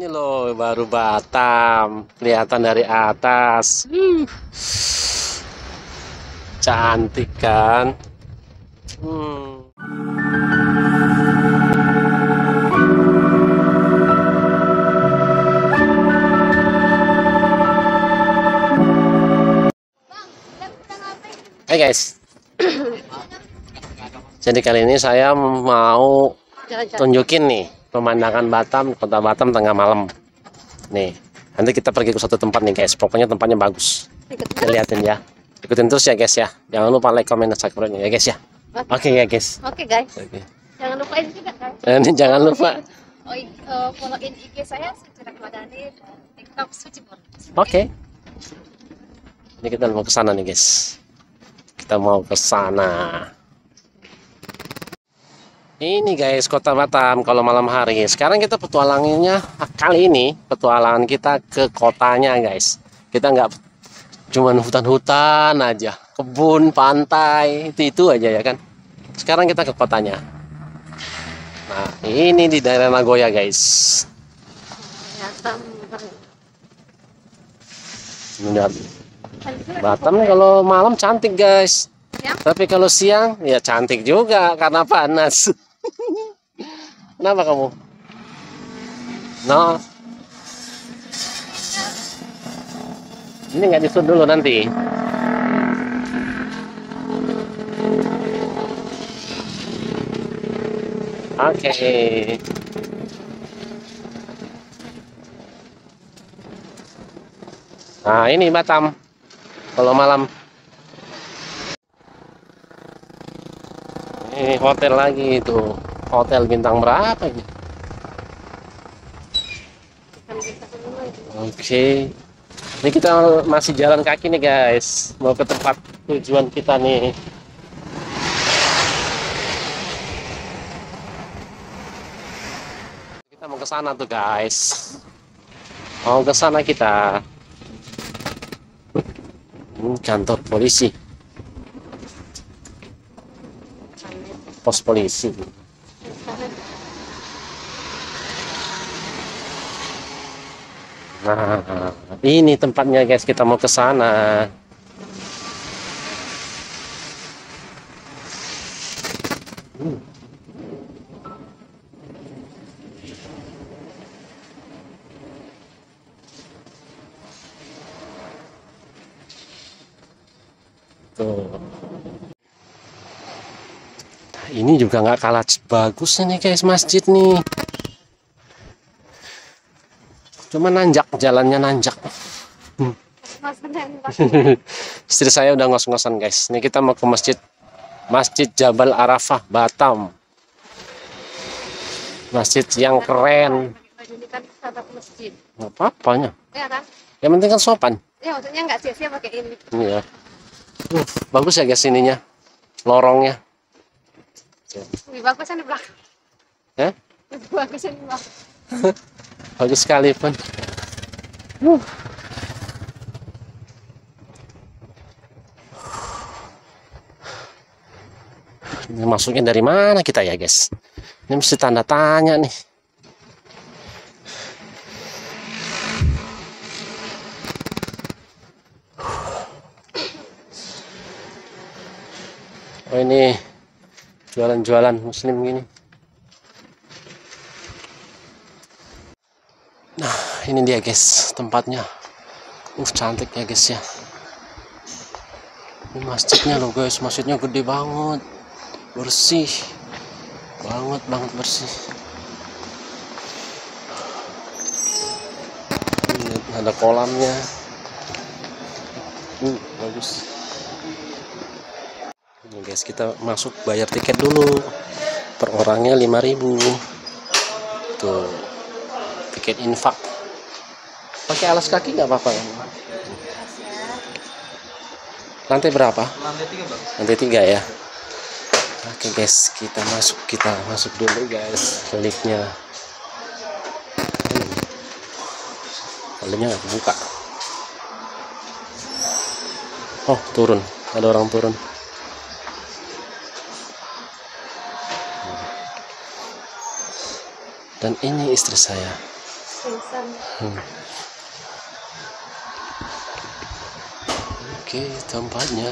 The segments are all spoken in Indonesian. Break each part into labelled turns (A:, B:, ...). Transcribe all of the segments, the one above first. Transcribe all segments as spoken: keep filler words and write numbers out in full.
A: Ini loh baru Batam, kelihatan dari atas. Hmm. Cantik kan? Hmm. Hai guys. Jadi kali ini saya mau tunjukin nih pemandangan Batam, kota Batam tengah malam. Nih, nanti kita pergi ke suatu tempat nih guys. Pokoknya tempatnya bagus. Kita liatin ya. Ikutin terus ya guys ya. Jangan lupa like, comment, dan subscribe-nya ya guys ya. Oke okay, ya guys.
B: Oke okay, guys.
A: Okay.
B: Jangan lupain juga guys.
A: Ini jangan lupa.
B: Oh, uh, follow-in I G saya Suci Rahmadani, TikTok Suci Bor. Oke.
A: Okay. Ini kita mau ke sana nih guys. Kita mau ke sana. Ini guys kota Batam kalau malam hari. Sekarang kita petualangannya kali ini petualangan kita ke kotanya guys. Kita nggak cuman hutan-hutan aja, kebun, pantai, itu itu aja ya kan. Sekarang kita ke kotanya. Nah ini di daerah Nagoya guys. Lihat Batam nih kalau malam cantik guys. Ya. Tapi kalau siang ya cantik juga karena panas. Kenapa kamu? No. Ini nggak disut dulu nanti. Oke. Okay. Nah ini Batam kalau malam. Ini hotel lagi itu. Hotel bintang berapa ini? Oke. Okay. Ini kita masih jalan kaki nih guys. Mau ke tempat tujuan kita nih. Kita mau ke sana tuh guys. Mau ke sana kita. Ini kantor polisi. Pos polisi. Nah, ini tempatnya guys, kita mau ke sana. Hmm. Tuh. Ini juga nggak kalah bagus nih guys, masjid nih. Cuma nanjak, jalannya nanjak. Hmm. Istri saya udah ngos-ngosan guys. Ini kita mau ke masjid, Masjid Jabal Arafah Batam. Masjid yang keren. Nggak apa-apanya.
B: Ya kan?
A: Yang penting kan sopan.
B: Ya maksudnya nggak sia-sia pakai ini.
A: Iya. Uh, bagus ya guys ininya, lorongnya.
B: Lebih bagus kan di belakang.
A: Eh?
B: Lebih bagus di belakang.
A: Bagus sekali pun. Uh. Ini masuknya dari mana kita ya guys? Ini mesti tanda tanya nih. Oh ini jualan-jualan muslim gini. Nah ini dia guys tempatnya. Uh cantik ya guys ya. Ini masjidnya loh guys, masjidnya gede banget, bersih banget banget bersih. Ini ada kolamnya. Uh bagus. Ini guys kita masuk bayar tiket dulu. Per orangnya lima ribu. Tuh. Tiket infak. Pakai alas kaki nggak apa-apa kan? Lantai berapa? Lantai tiga bang. Lantai tiga ya. Oke guys, kita masuk kita masuk dulu guys ke liftnya. Hmm. Liftnya nggak buka. Oh turun, ada orang turun. Dan ini istri saya.
B: Pingsan.
A: Hmm. Oke, tempatnya.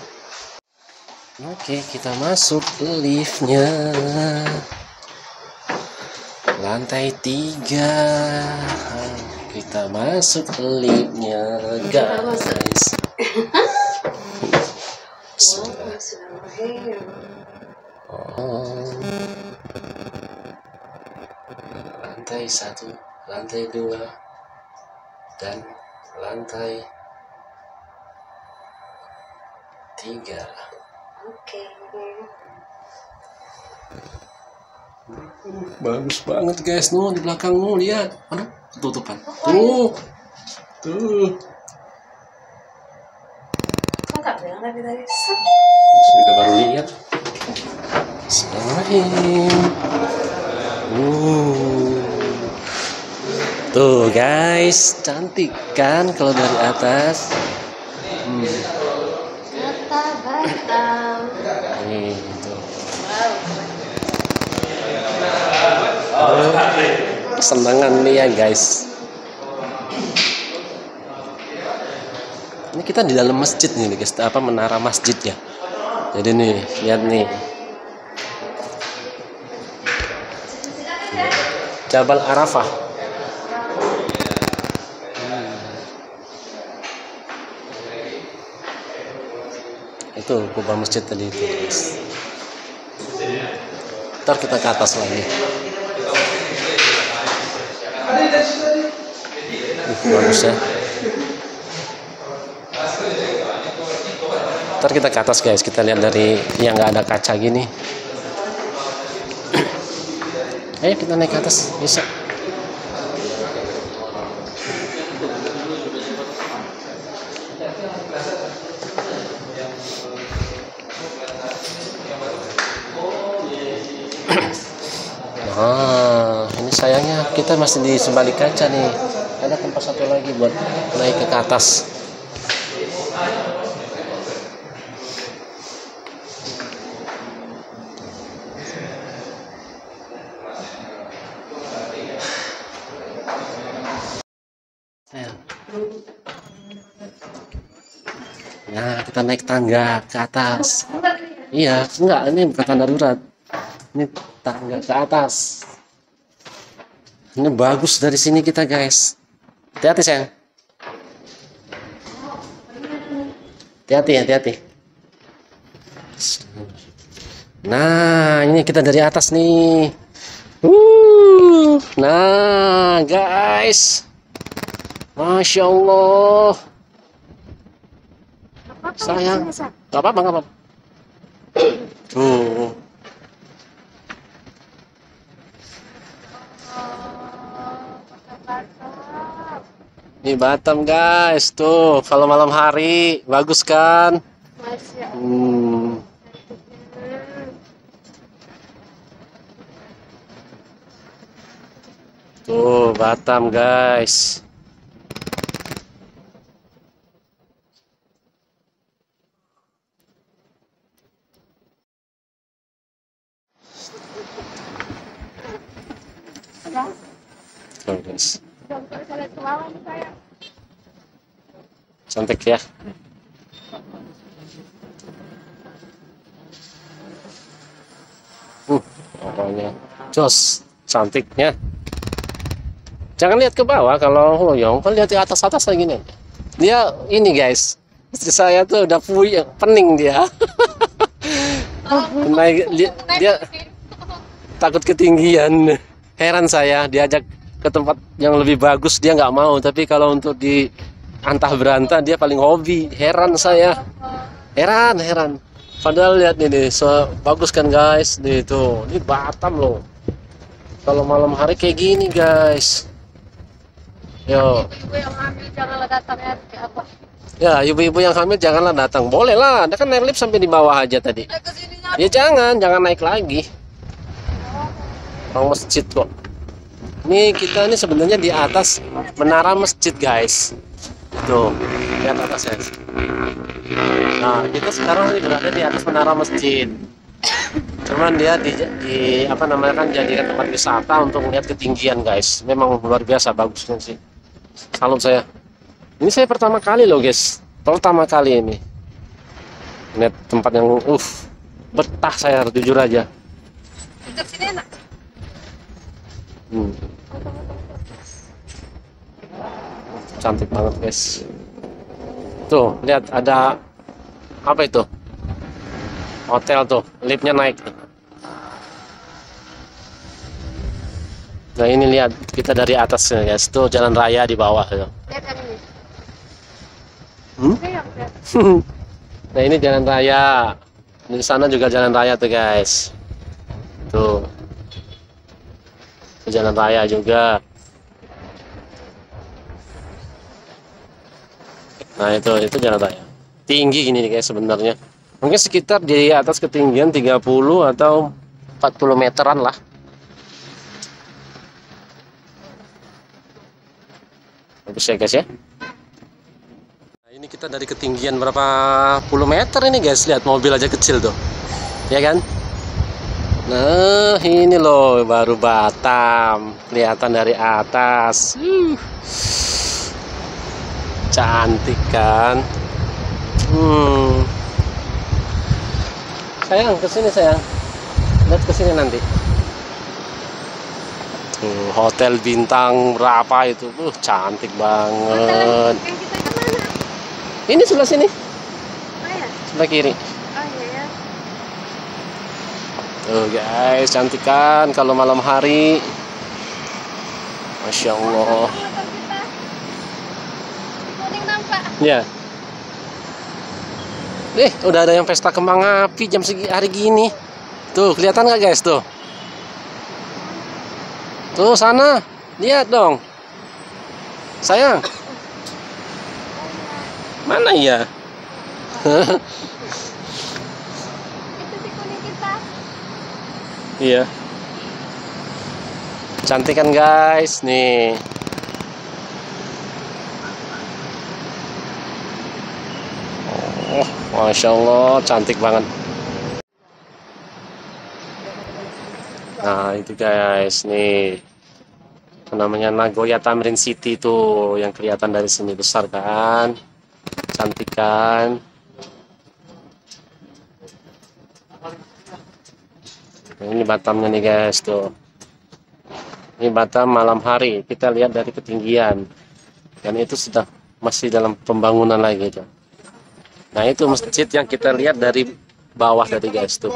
A: Oke, kita masuk ke liftnya. Lantai tiga. Kita masuk ke liftnya, guys. Oh. Lantai satu, lantai dua, dan lantai tiga.
B: Oke.
A: Bagus banget guys, nuh di belakangmu lihat. Aduh, tutupan. Tuh, tuh.
B: Kok nggak bilang tadi tadi?
A: Kita baru lihat. Bismillahirrahmanirrahim. Uh. Tuh guys, cantik kan kalau dari atas. Hmm.
B: Kota Batam.
A: Nih, tuh.
B: Wow.
A: Kesenangan nih ya guys. Ini kita di dalam masjid nih guys, apa menara masjid ya. Jadi nih, lihat nih. Jabal Arafah. Hmm. Itu kubah masjid tadi itu guys. Ntar kita ke atas lagi. Uh, bagus ya. Ntar kita ke atas guys, kita lihat dari yang nggak ada kaca gini. Ayo kita naik ke atas, bisa. Nah, ini sayangnya kita masih di sebalik kaca nih. Ada tempat satu lagi buat naik ke atas. Nah, kita naik tangga ke atas. Iya, enggak, ini bukan tangga darurat. Ini tangga ke atas. Ini bagus dari sini kita, guys. Hati-hati, sayang. Hati-hati, hati-hati. Nah, ini kita dari atas nih. Uh, nah, guys. Masya Allah. Sayang, nggak apa-apa, nggak apa-apa. Tuh. Ini Batam guys, tuh kalau malam hari bagus kan? Hmm. Tuh Batam guys. Tuh guys. Cantik ya. Uh, pokoknya jos cantiknya. Jangan lihat ke bawah kalau hoyong, kan lihat di atas-atas lagi nih. Dia ini guys, istri saya tuh udah puyeng, pening dia. Naik, dia, dia takut ketinggian. Heran saya, diajak ke tempat yang lebih bagus dia nggak mau, tapi kalau untuk di antah berantah dia paling hobi. Heran saya, heran heran. Padahal lihat ini, so bagus kan guys, nih tuh, ini Batam loh. Kalau malam hari kayak gini guys. Yo.
B: Ibu yang hamil janganlah datang ya, apa?
A: Ya, ibu-ibu yang hamil janganlah datang. Boleh lah, ada kan naik lift sampai di bawah aja tadi. Ya jangan, jangan naik lagi. Orang masjid kok. Ini kita ini sebenarnya di atas menara masjid guys. Tuh, lihat atasnya. Nah, kita sekarang ini berada di atas menara masjid. Cuman dia di, di apa namanya kan jadikan tempat wisata untuk melihat ketinggian guys. Memang luar biasa bagusnya sih. Salut saya. Ini saya pertama kali loh guys. Pertama kali ini. Lihat tempat yang uh betah saya jujur aja.
B: Duduk sini enak.
A: Hmm, cantik banget guys. Tuh lihat ada apa itu? Hotel tuh, liftnya naik. Nah ini lihat kita dari atas guys, tuh jalan raya di bawah tuh.
B: Lihat yang ini.
A: Hmm?
B: Lihat, lihat.
A: Nah ini jalan raya. Di sana juga jalan raya tuh guys. Tuh. Itu jalan raya juga. Nah itu itu jalan raya. Tinggi gini nih guys sebenarnya. Mungkin sekitar di atas ketinggian tiga puluh atau empat puluh meteran lah. Bagus ya guys ya. Nah, ini kita dari ketinggian berapa puluh meter ini guys. Lihat mobil aja kecil tuh. Ya kan? Nah, ini loh baru Batam. Kelihatan dari atas. Uh. Cantik kan? Hmm. Sayang, kesini sayang. Lihat kesini nanti. Hmm, hotel bintang berapa itu? Uh, cantik banget.
B: Hotel yang kita kemana?
A: Ini sebelah sini,
B: Oh ya?
A: sebelah kiri.
B: Oh iya ya.
A: Tuh guys, cantik kan kalau malam hari. Masya Allah.
B: Motor kita. Kuning nampak.
A: Ya. Eh, udah ada yang pesta kembang api jam segi hari gini. Tuh, kelihatan nggak guys tuh? Tuh sana, lihat dong. Sayang. Mana ya?
B: Itu si kuning kita.
A: Iya. Cantik kan guys, nih. Oh, Masya Allah, cantik banget. Nah, itu guys, nih. Apa namanya Nagoya Tamrin City tuh yang kelihatan dari sini besar kan? Cantik kan? Nah, ini Batamnya nih guys tuh. Ini Batam malam hari. Kita lihat dari ketinggian. Dan itu sudah masih dalam pembangunan lagi tuh. Nah, itu masjid yang kita lihat dari bawah tadi guys tuh.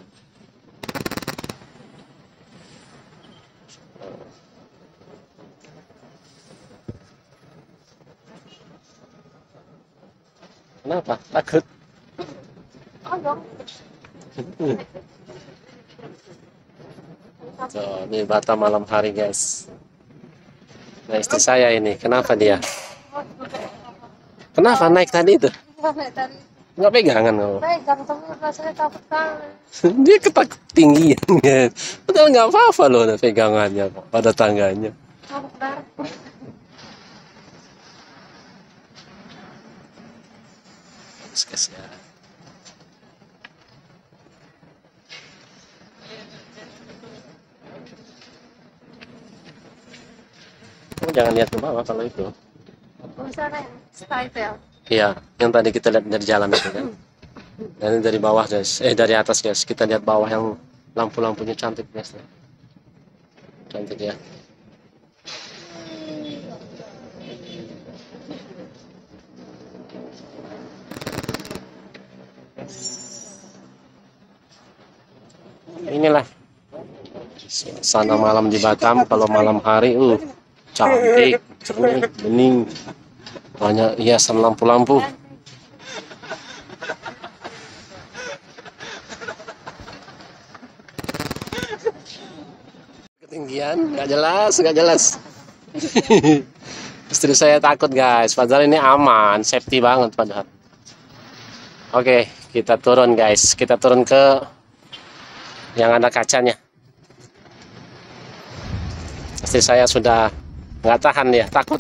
A: Kenapa? Takut?
B: Oh dong.
A: Tuh, ini Batam malam hari guys. Nah, istri saya ini, kenapa dia? Kenapa naik tadi itu?
B: Tadi.
A: Nggak pegangan kamu?
B: Pegang tapi rasanya takut banget.
A: Dia ketakut tinggi ya. Padahal nggak apa-apa loh ada pegangannya kok pada tangganya.
B: Takut banget.
A: Bagus ya. Kamu jangan lihat ke bawah kalau itu.
B: Misalnya style.
A: Iya, yang tadi kita lihat dari jalan itu kan. Dan ini dari bawah guys, eh dari atas guys. Kita lihat bawah yang lampu-lampunya cantik guys. Cantik ya. Inilah suasana malam di Batam kalau malam hari, uh cantik, cernih, bening, banyak hiasan lampu-lampu. Ketinggian, nggak jelas, nggak jelas. Istri saya takut guys, padahal ini aman, safety banget padahal. Oke, kita turun guys, kita turun ke yang ada kacanya. Istri saya sudah nggak tahan ya, takut.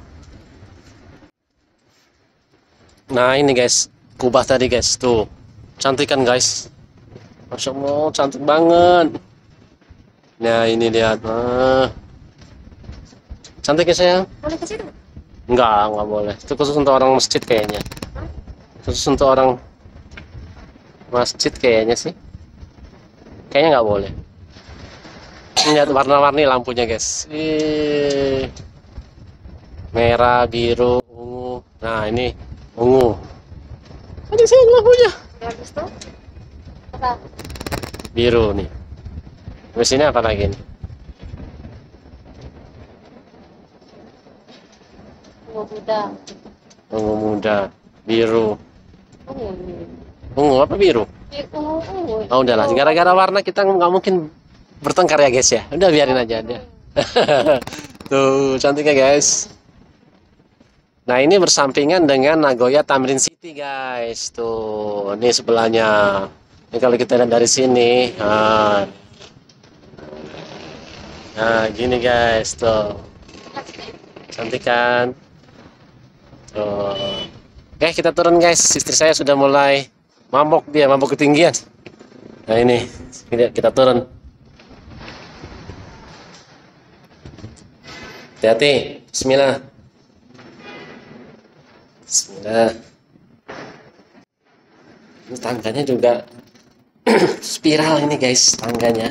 A: Nah ini guys, kubah tadi guys tuh, Cantik kan guys? Masya Allah, cantik banget. Nah ini lihat, ah. Cantik ya sayang?
B: Boleh ke situ?
A: Enggak, enggak boleh. Itu khusus untuk orang masjid kayaknya. Khusus untuk orang masjid kayaknya sih. Kayaknya nggak boleh. Lihat warna-warni lampunya guys. Ih. Merah, biru, ungu. Nah ini ungu. Ada sih lampunya.
B: Bagus tuh. Apa?
A: Biru nih. Terus ini apa lagi nih?
B: Ungu muda.
A: Ungu muda, biru.
B: Ungu.
A: Ungu apa biru?
B: Ungu, ungu.
A: Oh udahlah, gara-gara warna kita nggak mungkin bertengkar ya guys ya. Udah biarin aja dia. Tuh cantiknya guys. Nah ini bersampingan dengan Nagoya Tamrin City guys. Tuh ini sebelahnya. Ini kalau kita lihat dari sini. Nah, nah gini guys tuh. Cantik kan? Tuh. Oke kita turun guys. Istri saya sudah mulai mabok dia, mabok ketinggian. Nah ini kita, kita turun. Hati-hati. Bismillah. Bismillah. Ini tangganya juga spiral ini guys, tangganya.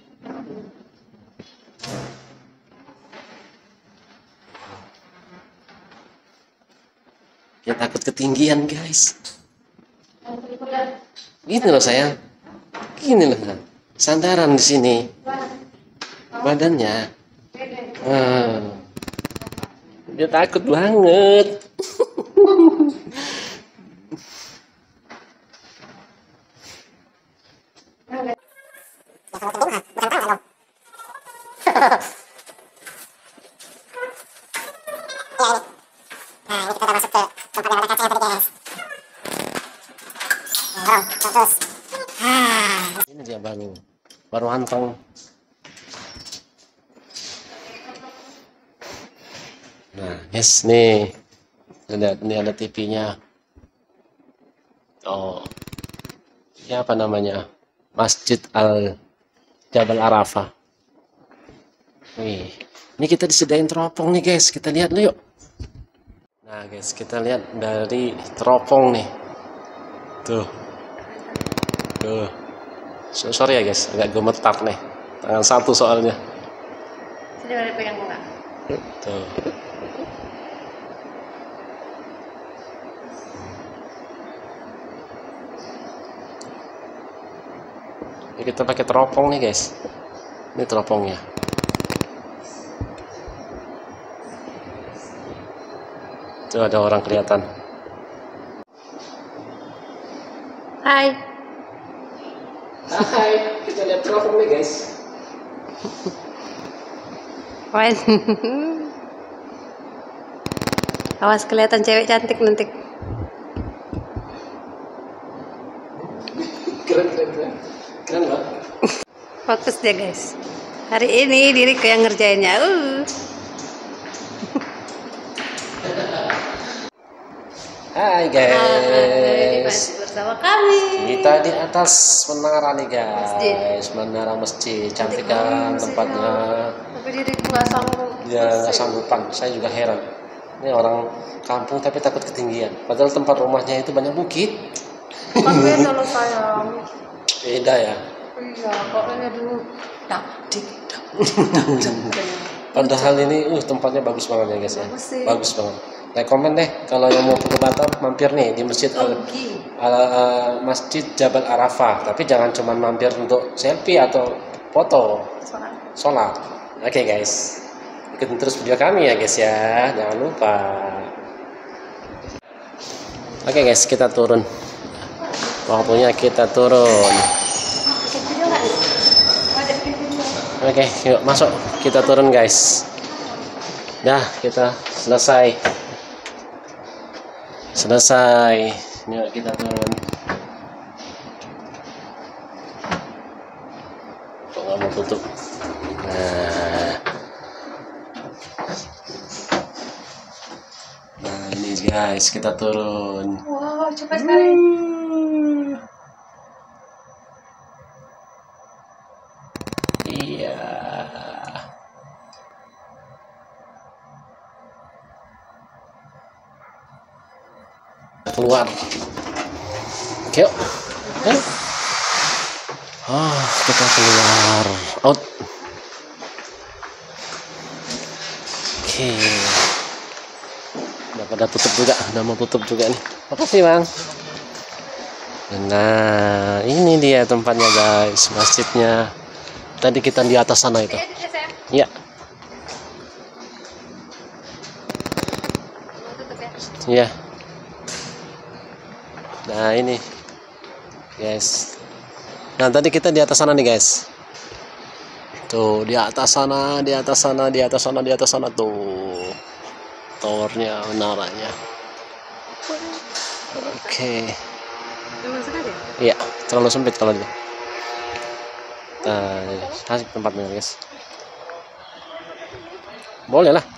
A: Ya takut ketinggian guys. Gini loh sayang. Gini loh. Sandaran di sini. Badannya. Ah. Dia takut banget. Ini dia baru baru anteng. Nah, guys, nih. Lihat, ini ada T V-nya. Oh. Ini apa namanya? Masjid Al Jabal Arafah. Wih. Ini kita disediain teropong nih, guys. Kita lihat dulu yuk. Nah, guys, kita lihat dari teropong nih. Tuh. Tuh. So, sorry ya, guys. Agak gemetar nih. Tangan satu soalnya.
B: Sini boleh pegang muka.
A: Tuh. Ini kita pakai teropong nih guys. Ini teropongnya. Tuh ada orang kelihatan.
B: Hai.
A: Hai, kita lihat teropong nih guys.
B: Wan. Awas kelihatan cewek cantik nanti.
A: Keren keren keren. Keren loh.
B: Fokus dia guys. Hari ini diriku yang ngerjainnya. Uh.
A: Hai
B: Hai,
A: guys.
B: masih bersama kami.
A: Kita di atas menara nih
B: Masjid.
A: guys. Menara masjid. Cantik kan tempatnya.
B: Tapi diriku nggak sanggup.
A: Ya nggak sanggupan. Saya juga heran. Ini orang kampung tapi takut ketinggian. Padahal tempat rumahnya itu banyak bukit.
B: Kan beda loh sayang.
A: Beda ya.
B: Iya, kok ini dulu. Dak, dik, dak.
A: Padahal ini uh tempatnya bagus banget ya guys ya.
B: Bagus sih.
A: Bagus banget. Rekomen deh kalau yang mau ke Batam mampir nih di Masjid Al,
B: Oke.
A: Al uh, Masjid Jabal Arafah. Tapi jangan cuma mampir untuk selfie atau foto,
B: Soalnya.
A: sholat. Oke guys. Ikutin terus video kami ya guys ya. Jangan lupa. Oke guys, kita turun. Waktunya kita turun. Oke, yuk masuk. Kita turun guys. Dah, kita selesai. Selesai. Yuk kita turun. Kok nggak mau tutup? Nah. Nah ini guys, kita turun.
B: Wow, cepat sekali.
A: keluar. Oke, yuk. Ayo. Ah, kita keluar. Out. Oke. Udah pada tutup juga, udah mau tutup juga nih. Makasih, Bang. Nah, ini dia tempatnya, guys, masjidnya. Tadi kita di atas sana itu. Ya. Iya. Nah, ini. Guys. Nah, tadi kita di atas sana nih, guys. Tuh, di atas sana, di atas sana, di atas sana, di atas sana tuh. Towernya, menaranya. Oke. Iya, terlalu sempit kalau dia. Nah, asik tempatnya, guys. Boleh lah.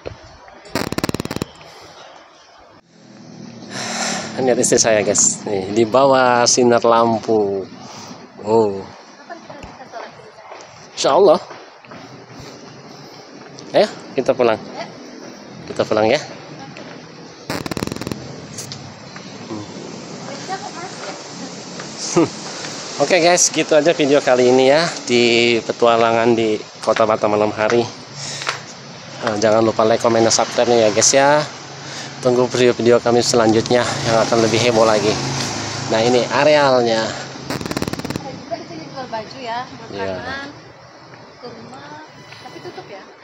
A: Lihat istri saya, guys. Nih, di bawah sinar lampu. Oh. Insya Allah. Ayo, kita pulang. Kita pulang ya. Oke okay guys, gitu aja video kali ini ya di petualangan di Kota Batam malam hari. Nah, jangan lupa like, comment, dan subscribe ya guys ya. Tunggu video-video kami selanjutnya yang akan lebih heboh lagi. Nah, ini arealnya.
B: Ada juga di sini jual baju ya, makanan,
A: Iya.
B: kurma, tapi tutup ya.